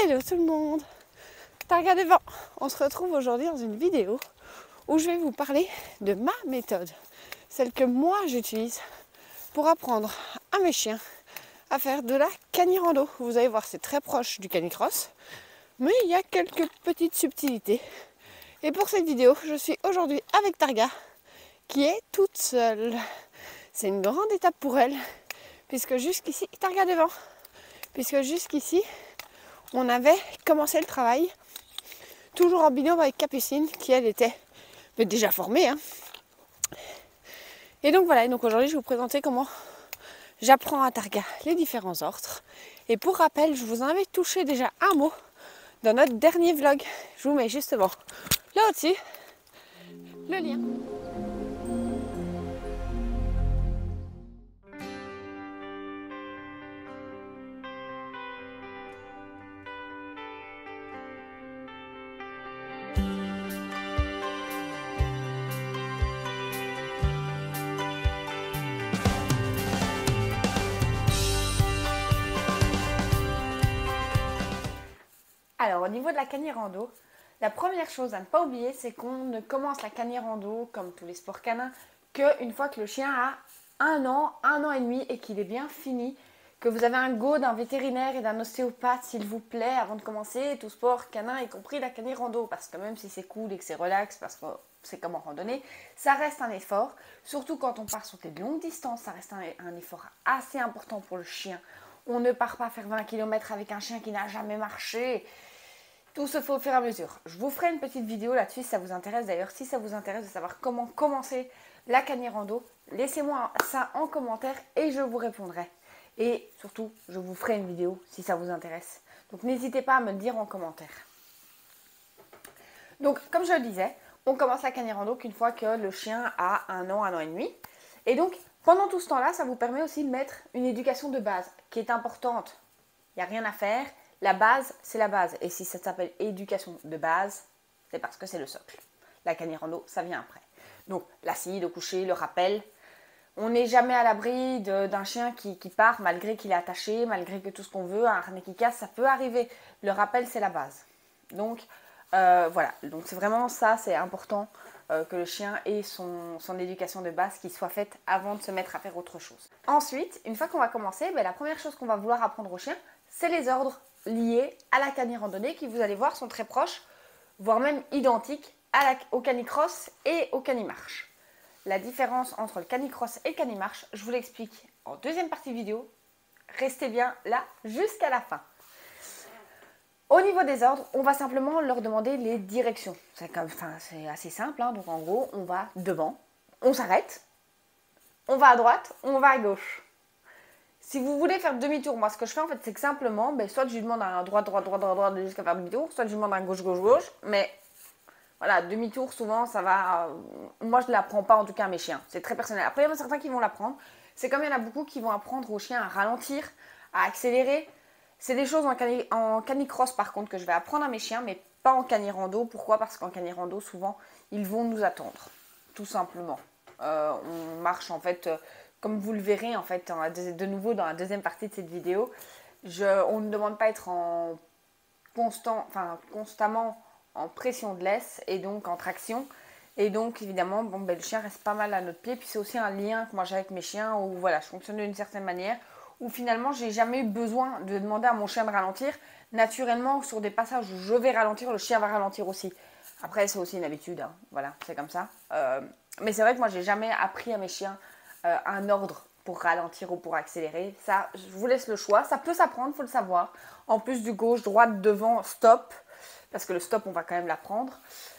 Hello tout le monde, Targa Devant. On se retrouve aujourd'hui dans une vidéo où je vais vous parler de ma méthode, celle que moi j'utilise pour apprendre à mes chiens à faire de la canirando. Vous allez voir, c'est très proche du canicross, mais il y a quelques petites subtilités. Et pour cette vidéo, je suis aujourd'hui avec Targa, qui est toute seule. C'est une grande étape pour elle, puisque jusqu'ici, Targa Devant, puisque jusqu'ici, on avait commencé le travail, toujours en binôme avec Capucine, qui elle était déjà formée. Et donc voilà, donc aujourd'hui je vais vous présenter comment j'apprends à Targa les différents ordres. Et pour rappel, je vous en avais touché déjà un mot dans notre dernier vlog. Je vous mets justement là au-dessus le lien. Alors au niveau de la canirando, la première chose à ne pas oublier, c'est qu'on ne commence la canirando, comme tous les sports canins, qu'une fois que le chien a 1 an et demi et qu'il est bien fini, que vous avez un go d'un vétérinaire et d'un ostéopathe, s'il vous plaît, avant de commencer tout sport canin, y compris la canirando, parce que même si c'est cool et que c'est relax, parce que c'est comme en randonnée, ça reste un effort, surtout quand on part sur des longues distances, ça reste un effort assez important pour le chien. On ne part pas faire 20 km avec un chien qui n'a jamais marché. Tout se fait au fur et à mesure. Je vous ferai une petite vidéo là-dessus si ça vous intéresse. D'ailleurs, si ça vous intéresse de savoir comment commencer la canirando, laissez-moi ça en commentaire et je vous répondrai. Et surtout, je vous ferai une vidéo si ça vous intéresse. Donc n'hésitez pas à me le dire en commentaire. Donc, comme je le disais, on commence la canirando qu'une fois que le chien a 1 an et demi. Et donc, pendant tout ce temps-là, ça vous permet aussi de mettre une éducation de base qui est importante. Il n'y a rien à faire. La base, c'est la base. Et si ça s'appelle éducation de base, c'est parce que c'est le socle. La canirando, ça vient après. Donc, l'assise, le coucher, le rappel. On n'est jamais à l'abri d'un chien qui part malgré qu'il est attaché, malgré que tout ce qu'on veut, un harnais qui casse, ça peut arriver. Le rappel, c'est la base. Donc, voilà. Donc, c'est vraiment ça, c'est important que le chien ait son éducation de base qui soit faite avant de se mettre à faire autre chose. Ensuite, une fois qu'on va commencer, la première chose qu'on va vouloir apprendre au chien, c'est les ordres liés à la canirandonnée qui, vous allez voir, sont très proches, voire même identiques au canicross et au canimarche. La différence entre le canicross et le canimarche, je vous l'explique en deuxième partie de vidéo. Restez bien là jusqu'à la fin. Au niveau des ordres, on va simplement leur demander les directions. C'est assez simple, donc en gros, on va devant, on s'arrête, on va à droite, on va à gauche. Si vous voulez faire demi-tour, moi ce que je fais en fait, c'est que simplement, soit je lui demande un droite jusqu'à faire demi-tour, soit je lui demande un gauche, mais voilà, demi-tour souvent ça va, moi je ne l'apprends pas en tout cas à mes chiens, c'est très personnel. Après il y en a certains qui vont l'apprendre, c'est comme il y en a beaucoup qui vont apprendre aux chiens à ralentir, à accélérer. C'est des choses en canicross par contre que je vais apprendre à mes chiens, mais pas en canirando. Pourquoi? Parce qu'en canirando souvent ils vont nous attendre, tout simplement. On marche en fait... Comme vous le verrez en fait de nouveau dans la deuxième partie de cette vidéo, on ne demande pas à être constamment en pression de laisse et donc en traction. Et donc évidemment, le chien reste pas mal à notre pied. Puis c'est aussi un lien que moi j'ai avec mes chiens où voilà, je fonctionne d'une certaine manière, où finalement j'ai jamais eu besoin de demander à mon chien de ralentir. Naturellement, sur des passages où je vais ralentir, le chien va ralentir aussi. Après, c'est aussi une habitude, voilà, c'est comme ça. Mais c'est vrai que moi j'ai jamais appris à mes chiens un ordre pour ralentir ou pour accélérer. Ça, je vous laisse le choix. Ça peut s'apprendre, il faut le savoir. En plus du gauche, droite, devant, stop. Parce que le stop, on va quand même l'apprendre.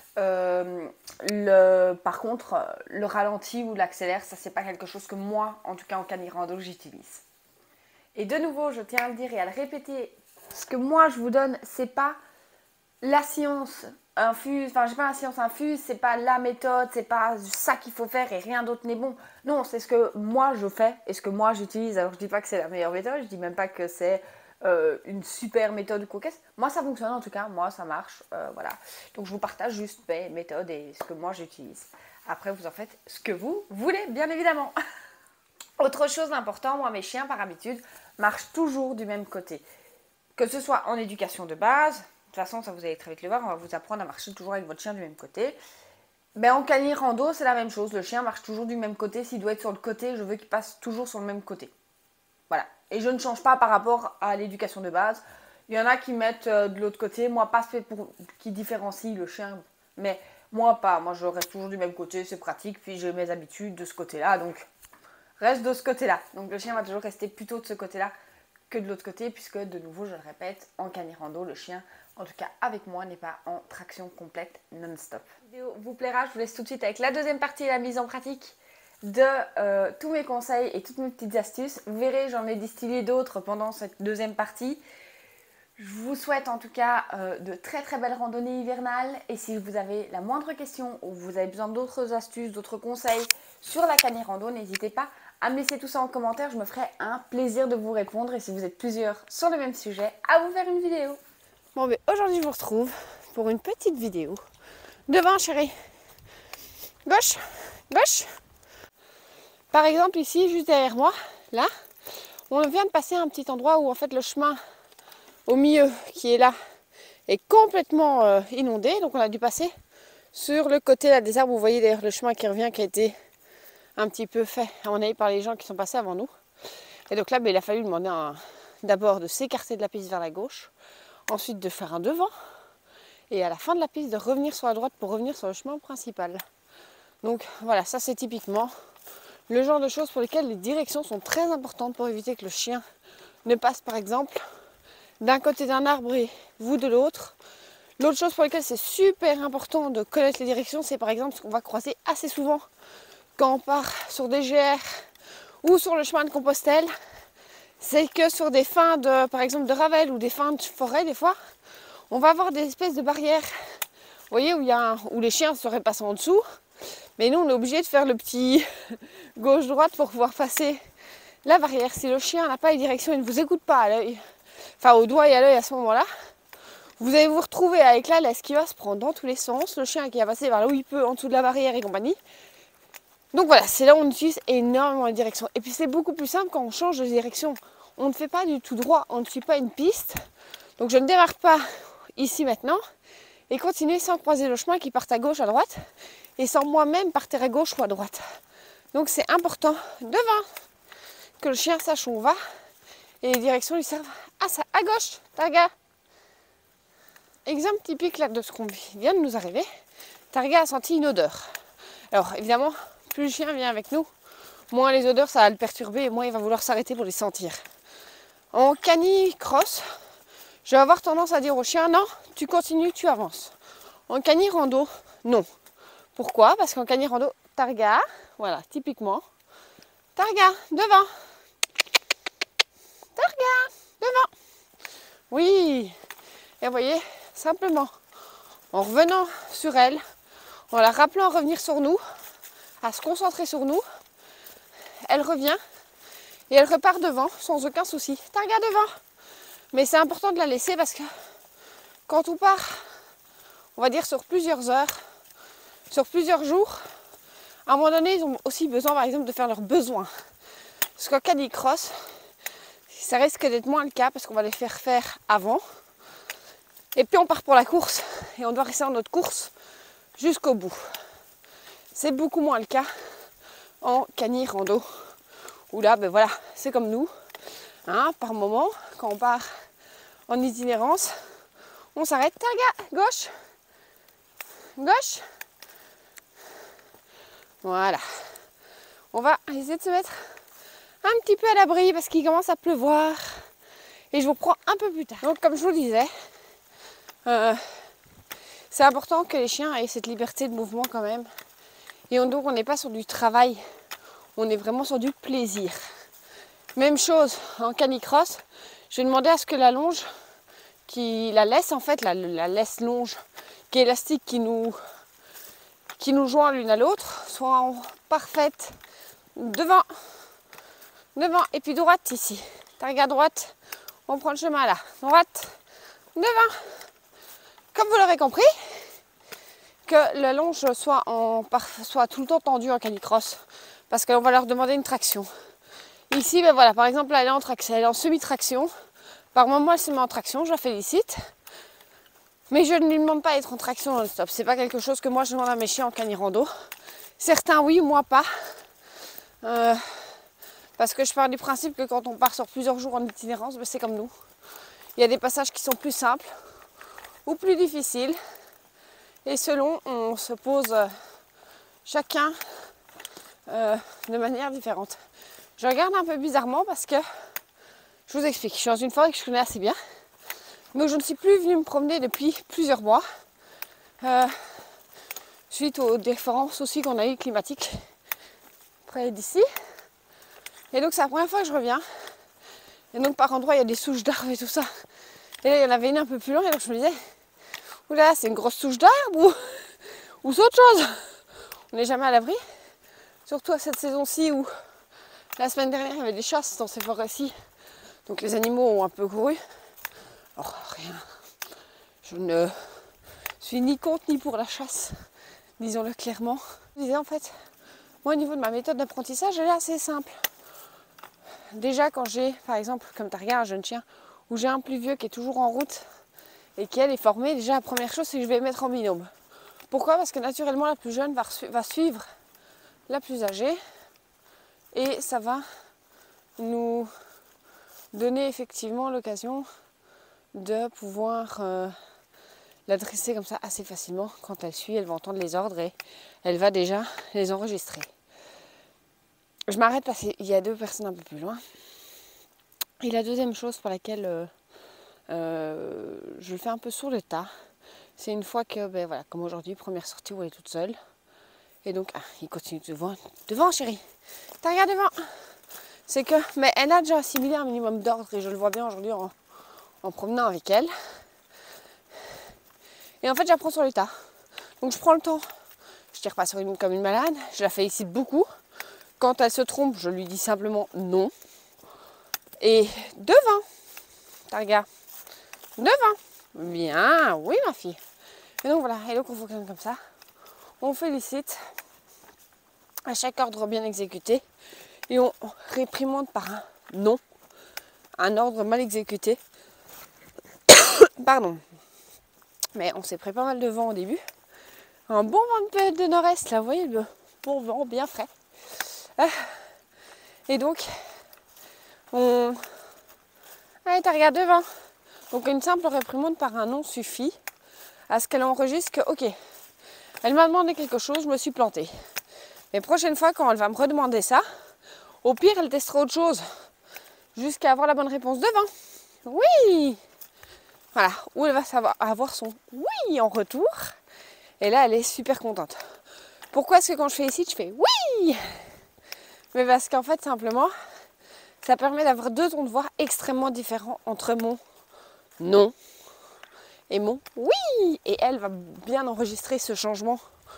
Par contre, le ralenti ou l'accélère, ça, c'est pas quelque chose que moi, en tout cas en canirando, j'utilise. Et de nouveau, je tiens à le dire et à le répéter, ce que moi, je vous donne, c'est pas la science infuse, j'ai pas la science infuse, c'est pas la méthode, c'est pas ça qu'il faut faire et rien d'autre n'est bon. Non, c'est ce que moi je fais et ce que moi j'utilise. Alors je dis pas que c'est la meilleure méthode, je dis même pas que c'est une super méthode ou quoi qu'est-ce. Moi ça fonctionne en tout cas, moi ça marche, voilà. Donc je vous partage juste mes méthodes et ce que moi j'utilise. Après vous en faites ce que vous voulez, bien évidemment. Autre chose d'important, moi mes chiens par habitude marchent toujours du même côté. Que ce soit en éducation de base, de toute façon, ça vous allez très vite le voir, on va vous apprendre à marcher toujours avec votre chien du même côté. Ben, en cani rando, c'est la même chose. Le chien marche toujours du même côté. S'il doit être sur le côté, je veux qu'il passe toujours sur le même côté. Voilà. Et je ne change pas par rapport à l'éducation de base. Il y en a qui mettent de l'autre côté. Moi, pas fait pour qui différencie le chien. Mais moi, pas. Moi, je reste toujours du même côté. C'est pratique. Puis j'ai mes habitudes de ce côté-là. Donc, reste de ce côté-là. Donc, le chien va toujours rester plutôt de ce côté-là que de l'autre côté. Puisque, de nouveau, je le répète, en cani rando, le chien, en tout cas avec moi, n'est pas en traction complète non-stop. La vidéo vous plaira, je vous laisse tout de suite avec la deuxième partie et la mise en pratique de tous mes conseils et toutes mes petites astuces. Vous verrez, j'en ai distillé d'autres pendant cette deuxième partie. Je vous souhaite en tout cas de très très belles randonnées hivernales. Et si vous avez la moindre question ou vous avez besoin d'autres astuces, d'autres conseils sur la cani rando, n'hésitez pas à me laisser tout ça en commentaire. Je me ferai un plaisir de vous répondre. Et si vous êtes plusieurs sur le même sujet, à vous faire une vidéo. Bon, mais aujourd'hui, je vous retrouve pour une petite vidéo. Devant, chérie. Gauche, gauche. Par exemple, ici, juste derrière moi, là, on vient de passer un petit endroit où, en fait, le chemin au milieu, qui est là, est complètement inondé. Donc, on a dû passer sur le côté là, des arbres. Vous voyez d'ailleurs le chemin qui revient, qui a été un petit peu fait, à mon avis, par les gens qui sont passés avant nous. Et donc là, il a fallu demander d'abord de s'écarter de la piste vers la gauche. Ensuite de faire un devant et à la fin de la piste de revenir sur la droite pour revenir sur le chemin principal. Donc voilà, ça c'est typiquement le genre de choses pour lesquelles les directions sont très importantes pour éviter que le chien ne passe par exemple d'un côté d'un arbre et vous de l'autre. L'autre chose pour laquelle c'est super important de connaître les directions, c'est par exemple ce qu'on va croiser assez souvent quand on part sur des GR ou sur le chemin de Compostelle. C'est que sur des fins de, par exemple, de Ravel ou des fins de forêt, des fois, on va avoir des espèces de barrières, vous voyez, où les chiens seraient passés en dessous. Mais nous, on est obligé de faire le petit gauche-droite pour pouvoir passer la barrière. Si le chien n'a pas les directions, il ne vous écoute pas à l'œil, enfin au doigt et à l'œil à ce moment-là, vous allez vous retrouver avec la laisse qui va se prendre dans tous les sens, le chien qui va passer vers là où il peut, en dessous de la barrière et compagnie. Donc voilà, c'est là où on utilise énormément les directions. Et puis c'est beaucoup plus simple quand on change de direction. On ne fait pas du tout droit, on ne suit pas une piste. Donc je ne démarre pas ici maintenant et continuer sans croiser le chemin qui part à gauche, à droite et sans moi-même partir à gauche ou à droite. Donc c'est important devant que le chien sache où on va et les directions lui servent à ça. À gauche, Targa. Exemple typique là de ce qu'on vient de nous arriver. Targa a senti une odeur. Alors évidemment, plus le chien vient avec nous, moins les odeurs ça va le perturber et moins il va vouloir s'arrêter pour les sentir. En cani-cross, je vais avoir tendance à dire au chien, non, tu continues, tu avances. En cani-rando, non. Pourquoi? Parce qu'en cani-rando, Targa, voilà, typiquement, Targa, devant. Targa, devant. Oui. Et vous voyez, simplement, en revenant sur elle, en la rappelant à revenir sur nous, à se concentrer sur nous, elle revient et elle repart devant sans aucun souci. Targa devant. Mais c'est important de la laisser parce que quand on part, on va dire sur plusieurs heures, sur plusieurs jours, à un moment donné, ils ont aussi besoin, par exemple, de faire leurs besoins. Parce qu'en canicross, ça risque d'être moins le cas parce qu'on va les faire faire avant. Et puis on part pour la course et on doit rester dans notre course jusqu'au bout. C'est beaucoup moins le cas en cani-rando. Où là, ben voilà, c'est comme nous. Hein, par moment, quand on part en itinérance, on s'arrête. Targa, gauche. Gauche. Voilà. On va essayer de se mettre un petit peu à l'abri parce qu'il commence à pleuvoir. Et je vous reprends un peu plus tard. Donc comme je vous le disais, c'est important que les chiens aient cette liberté de mouvement quand même. Et donc on n'est pas sur du travail, on est vraiment sur du plaisir. Même chose en canicross, je vais demander à ce que la longe, la laisse en fait, la laisse longe qui est élastique, qui nous joint l'une à l'autre, soit en parfaite devant et puis droite ici. Targa droite, on prend le chemin là, droite, devant. Comme vous l'aurez compris, que la longe soit tout le temps tendue en canicross, parce qu'on va leur demander une traction. Ici, ben voilà, par exemple, là, elle est en semi-traction, Par moments, elle se met en traction, je la félicite. Mais je ne lui demande pas d'être en traction non-stop. C'est pas quelque chose que moi je demande à mes chiens en canirando. Certains oui, moi pas. Parce que je pars du principe que quand on part sur plusieurs jours en itinérance, ben c'est comme nous. Il y a des passages qui sont plus simples ou plus difficiles. Et selon, on se pose chacun de manière différente. Je regarde un peu bizarrement parce que, je vous explique, je suis dans une forêt que je connais assez bien. Donc je ne suis plus venue me promener depuis plusieurs mois. Suite aux différents soucis qu'on a eu climatiques près d'ici. Et donc c'est la première fois que je reviens. Et donc par endroits il y a des souches d'arbres et tout ça. Et là il y en avait une un peu plus loin et donc je me disais, oula c'est une grosse souche d'arbre ou c'est autre chose. On n'est jamais à l'abri. Surtout à cette saison-ci où la semaine dernière il y avait des chasses dans ces forêts-ci. Donc les animaux ont un peu couru. Alors rien. Je ne suis ni contre ni pour la chasse. Disons-le clairement. Je disais en fait, moi au niveau de ma méthode d'apprentissage, elle est assez simple. Déjà quand j'ai, par exemple, comme Targa, un jeune chien, où j'ai un plus vieux qui est toujours en route et qui elle est formée, déjà la première chose c'est que je vais mettre en binôme. Pourquoi? Parce que naturellement la plus jeune va suivre la plus âgée et ça va nous donner effectivement l'occasion de pouvoir la dresser comme ça assez facilement. Quand elle suit, elle va entendre les ordres et elle va déjà les enregistrer. Je m'arrête parce qu'il y a deux personnes un peu plus loin. Et la deuxième chose pour laquelle je le fais un peu sur le tas, c'est une fois que, ben voilà, comme aujourd'hui, première sortie où elle est toute seule. Et donc, il continue devant chérie. T'as regardé devant. C'est que, mais elle a déjà assimilé un minimum d'ordre et je le vois bien aujourd'hui en promenant avec elle. Et en fait, j'apprends sur le tas. Donc, je prends le temps. Je tire pas sur une comme une malade. Je la félicite beaucoup. Quand elle se trompe, je lui dis simplement non. Et devant. Targa. Devant. Bien, oui ma fille. Et donc voilà, et donc on fonctionne comme ça. On félicite à chaque ordre bien exécuté. Et on réprimande par un non. Un ordre mal exécuté. Pardon. Mais on s'est pris pas mal de vent au début. Un bon vent de nord-est, là, vous voyez, le bon vent bien frais. Et donc, on... Allez, t'as regardé devant. Donc une simple réprimande par un non suffit à ce qu'elle enregistre que, ok, elle m'a demandé quelque chose, je me suis plantée. Mais prochaine fois, quand elle va me redemander ça, au pire, elle testera autre chose. Jusqu'à avoir la bonne réponse devant. Oui! Voilà, où elle va savoir avoir son oui en retour. Et là, elle est super contente. Pourquoi est-ce que quand je fais ici, je fais oui? Mais parce qu'en fait, simplement, ça permet d'avoir deux tons de voix extrêmement différents entre mon non et mon oui. Et elle va bien enregistrer ce changement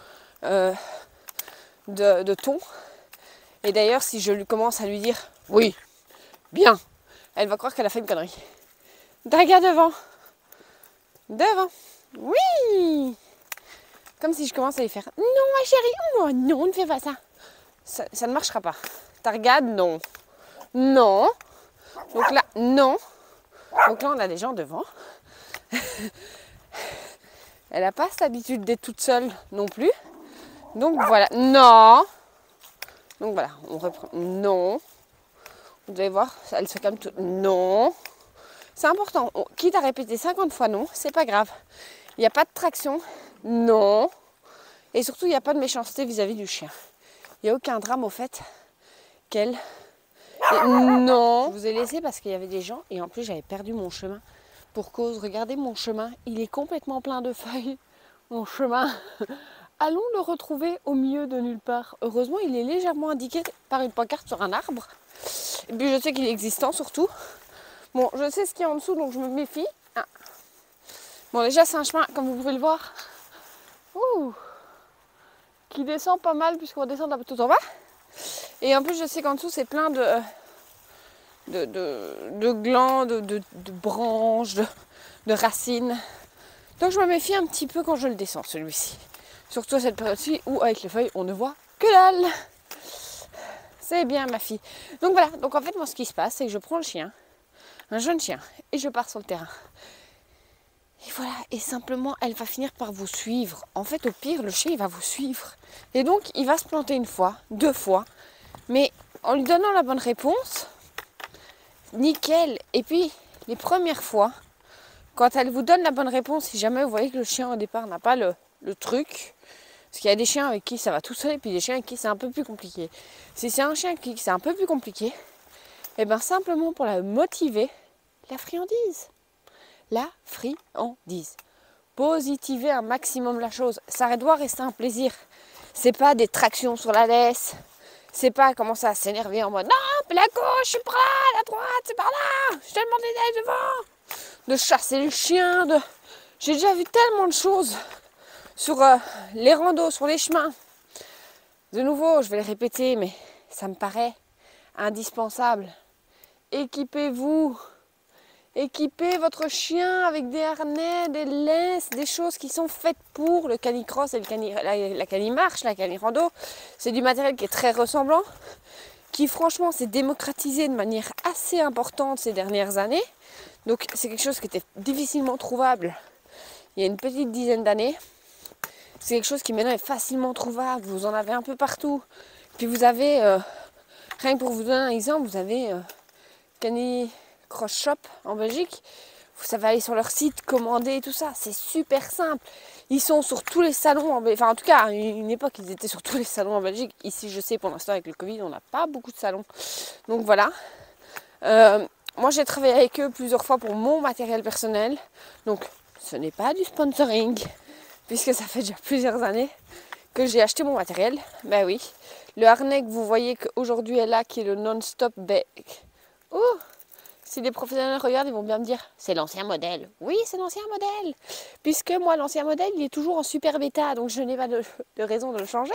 de ton. Et d'ailleurs, si je lui commence à lui dire oui, bien, elle va croire qu'elle a fait une connerie. Regarde devant. Devant. Oui. Comme si je commence à lui faire non ma chérie, oh non, ne fais pas ça. Ça ne marchera pas. Targa, non. Non. Donc là, non. Donc là, on a des gens devant. Elle n'a pas cette habitude d'être toute seule non plus. Donc voilà, non. Donc voilà, on reprend. Non. Vous allez voir, elle se calme tout. Non. C'est important. Quitte à répéter 50 fois non, c'est pas grave. Il n'y a pas de traction. Non. Et surtout, il n'y a pas de méchanceté vis-à-vis du chien. Il n'y a aucun drame au fait qu'elle... Et non. Je vous ai laissé parce qu'il y avait des gens et en plus j'avais perdu mon chemin. Pour cause, regardez mon chemin, il est complètement plein de feuilles. Mon chemin. Allons le retrouver au milieu de nulle part. Heureusement, il est légèrement indiqué par une pancarte sur un arbre. Et puis je sais qu'il est existant surtout. Bon, je sais ce qu'il y a en dessous, donc je me méfie. Ah. Bon, déjà c'est un chemin, comme vous pouvez le voir, qui descend pas mal puisqu'on descend un peu tout en bas. Et en plus, je sais qu'en dessous, c'est plein de glands, de branches, de racines. Donc je me méfie un petit peu quand je le descends, celui-ci. Surtout à cette période-ci où, avec les feuilles, on ne voit que dalle. C'est bien, ma fille. Donc voilà, donc en fait, moi, ce qui se passe, c'est que je prends le chien. un jeune chien, et je pars sur le terrain. Et voilà, et simplement, elle va finir par vous suivre. En fait, au pire, le chien, il va vous suivre. Et donc, il va se planter une fois, 2 fois, mais en lui donnant la bonne réponse, nickel. Et puis, les premières fois, quand elle vous donne la bonne réponse, si jamais vous voyez que le chien au départ n'a pas le truc, parce qu'il y a des chiens avec qui ça va tout seul, et puis des chiens avec qui c'est un peu plus compliqué. Si c'est un chien avec qui c'est un peu plus compliqué, et bien simplement pour la motiver, la friandise. La friandise. Positiver un maximum la chose. Ça doit rester un plaisir. C'est pas des tractions sur la laisse. C'est pas commencer à s'énerver en mode non, la gauche, c'est par là, la droite, c'est par là. Je te demande d'aller devant. De chasser le chien. J'ai déjà vu tellement de choses sur les randos, sur les chemins. De nouveau, je vais le répéter, mais ça me paraît indispensable. Équipez-vous. Équipez votre chien avec des harnais, des laisses, des choses qui sont faites pour le canicross et la canimarche, la canirando. C'est du matériel qui est très ressemblant, qui franchement s'est démocratisé de manière assez importante ces dernières années. Donc c'est quelque chose qui était difficilement trouvable il y a une petite dizaine d'années. C'est quelque chose qui maintenant est facilement trouvable, vous en avez un peu partout. Puis vous avez, rien que pour vous donner un exemple, vous avez Canicross Shop en Belgique. Vous savez aller sur leur site, commander tout ça, c'est super simple. Ils sont sur tous les salons, enfin en tout cas à une époque ils étaient sur tous les salons en Belgique. Ici je sais pour l'instant avec le Covid on n'a pas beaucoup de salons. Donc voilà. Moi j'ai travaillé avec eux plusieurs fois pour mon matériel personnel. Donc ce n'est pas du sponsoring, puisque ça fait déjà plusieurs années que j'ai acheté mon matériel. Ben oui, le harnais que vous voyez qu'aujourd'hui est là, qui est le non-stop, si les professionnels regardent, ils vont bien me dire c'est l'ancien modèle. Oui, c'est l'ancien modèle, puisque moi l'ancien modèle il est toujours en super bêta, donc je n'ai pas de raison de le changer.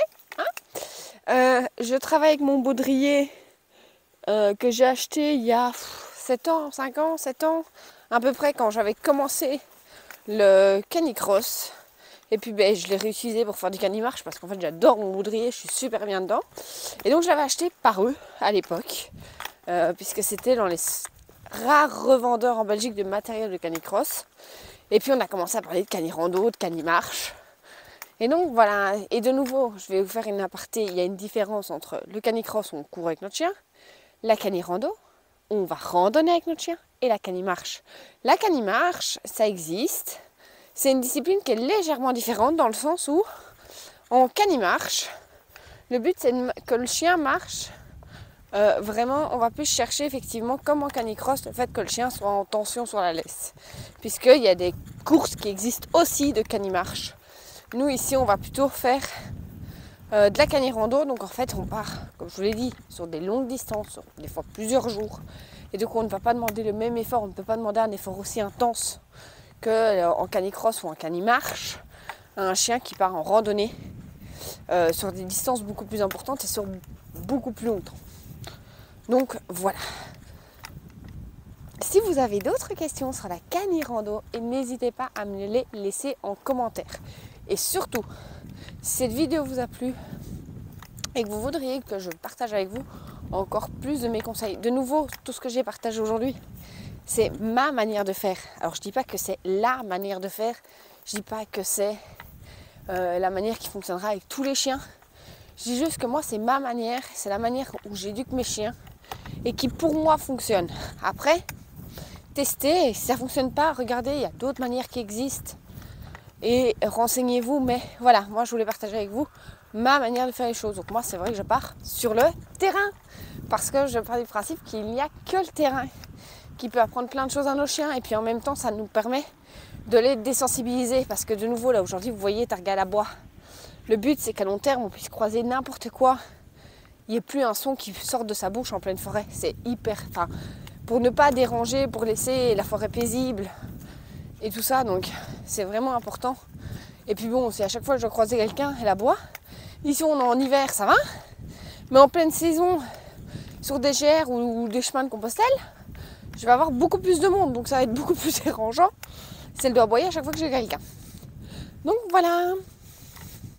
Je travaille avec mon baudrier que j'ai acheté il y a 7 ans, 5 ans, 7 ans, à peu près quand j'avais commencé le canicross. Et puis je l'ai réutilisé pour faire du canimarche parce qu'en fait j'adore mon baudrier, je suis super bien dedans. Et donc je l'avais acheté par eux à l'époque, puisque c'était dans les rares revendeurs en Belgique de matériel de canicross. Et puis on a commencé à parler de canirando, de canimarche. Et donc voilà, et de nouveau, je vais vous faire une aparté, il y a une différence entre le canicross où on court avec notre chien, la canirando, où on va randonner avec notre chien, et la canimarche. La canimarche, ça existe. C'est une discipline qui est légèrement différente dans le sens où, en canimarche, le but c'est que le chien marche. Vraiment, on va plus chercher effectivement, comme en canicross, le fait que le chien soit en tension sur la laisse. Puisqu'il y a des courses qui existent aussi de canimarche. Nous ici, on va plutôt faire de la canirando. Donc en fait, on part, comme je vous l'ai dit, sur des longues distances, des fois plusieurs jours. Et donc on ne va pas demander le même effort, on ne peut pas demander un effort aussi intense qu'en canicross ou en canimarche à un chien qui part en randonnée sur des distances beaucoup plus importantes et sur beaucoup plus longtemps. Donc voilà. Si vous avez d'autres questions sur la canirando, n'hésitez pas à me les laisser en commentaire. Et surtout, si cette vidéo vous a plu et que vous voudriez que je partage avec vous encore plus de mes conseils, de nouveau, tout ce que j'ai partagé aujourd'hui, c'est ma manière de faire. Alors je ne dis pas que c'est la manière de faire, je ne dis pas que c'est la manière qui fonctionnera avec tous les chiens. Je dis juste que moi c'est ma manière, c'est la manière où j'éduque mes chiens et qui pour moi fonctionne. Après, testez, si ça ne fonctionne pas, regardez, il y a d'autres manières qui existent et renseignez-vous. Mais voilà, moi je voulais partager avec vous ma manière de faire les choses. Donc moi c'est vrai que je pars sur le terrain parce que je pars du principe qu'il n'y a que le terrain qui peut apprendre plein de choses à nos chiens et puis en même temps ça nous permet de les désensibiliser parce que de nouveau là aujourd'hui vous voyez Targa à la bois. Le but c'est qu'à long terme on puisse croiser n'importe quoi, il n'y ait plus un son qui sorte de sa bouche en pleine forêt. C'est hyper, pour ne pas déranger, pour laisser la forêt paisible et tout ça, donc c'est vraiment important. Et puis bon, si à chaque fois je dois croiser quelqu'un, elle aboie. Ici on est en hiver, ça va, mais en pleine saison sur des GR ou des chemins de Compostelle, je vais avoir beaucoup plus de monde, donc ça va être beaucoup plus dérangeant si elle doit aboyer à chaque fois que j'ai quelqu'un. Donc voilà.